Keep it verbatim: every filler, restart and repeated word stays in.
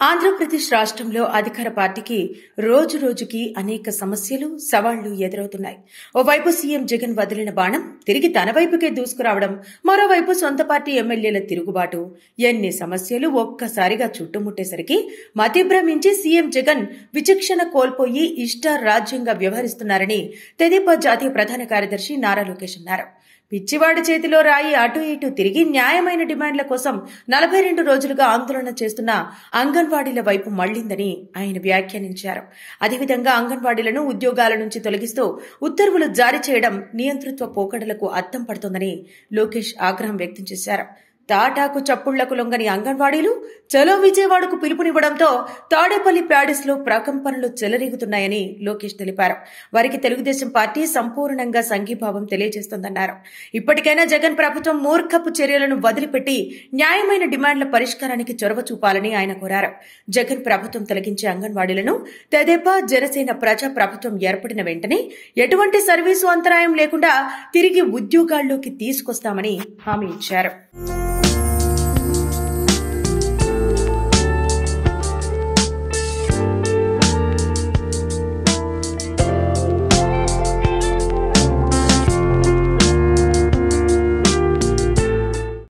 ఆంధ్రప్రదేశ్ రాష్ట్రంలో అధికార పార్టీకి రోజు రోజుకి అనేక సమస్యలు సవాళ్లు ఎదురవుతున్నాయి. ఓవైపు సీఎం జగన్ వదిలిన బాణం తిరిగి తన వైపుకే దూసుకురావడం, మరోవైపు సొంత పార్టీ ఎమ్మెల్యేల తిరుగుబాటు, ఎన్ని సమస్యలు ఒక్కసారిగా చుట్టుముట్టేసరికి మతిభ్రమించి సీఎం జగన్ విచక్షణ కోల్పోయి ఇష్టారాజ్యంగా వ్యవహరిస్తున్నారని తెదేపా జాతీయ ప్రధాన కార్యదర్శి నారా లోకేష్ అన్నారు. పిచ్చివాడి చేతిలో రాయి అటు ఇటు తిరిగి న్యాయమైన డిమాండ్ల కోసం నలభై రెండు రోజులుగా ఆందోళన చేస్తున్న అంగన్వాడీల వైపు మళ్లిందని ఆయన వ్యాఖ్యానించారు. అదేవిధంగా అంగన్వాడీలను ఉద్యోగాల నుంచి తొలగిస్తూ ఉత్తర్వులు జారీ చేయడం నియంతృత్వ పోకడలకు అద్దం పడుతోందని లోకేష్ ఆగ్రహం వ్యక్తం చేశారు. తాటాకు చప్పుళ్లకు లొంగని అంగన్వాడీలు చలో విజయవాడకు పిలుపునివ్వడంతో తాడేపల్లి ప్యాడిస్ లో ప్రకంపనలు చెలరేగుతున్నాయని లోకేష్ తెలిపారు. వారికి తెలుగుదేశం పార్టీ సంపూర్ణంగా సంఘీభావం తెలియజేస్తోందన్నారు. ఇప్పటికైనా జగన్ ప్రభుత్వం మూర్ఖపు చర్యలను వదిలిపెట్టి న్యాయమైన డిమాండ్ల పరిష్కారానికి చొరవ చూపాలని ఆయన కోరారు. జగన్ ప్రభుత్వం తొలగించే అంగన్వాడీలను తెదేపా జనసేన ప్రజా ప్రభుత్వం ఏర్పడిన వెంటనే ఎటువంటి సర్వీసు అంతరాయం లేకుండా తిరిగి ఉద్యోగాల్లోకి తీసుకొస్తామని హామీ ఇచ్చారు.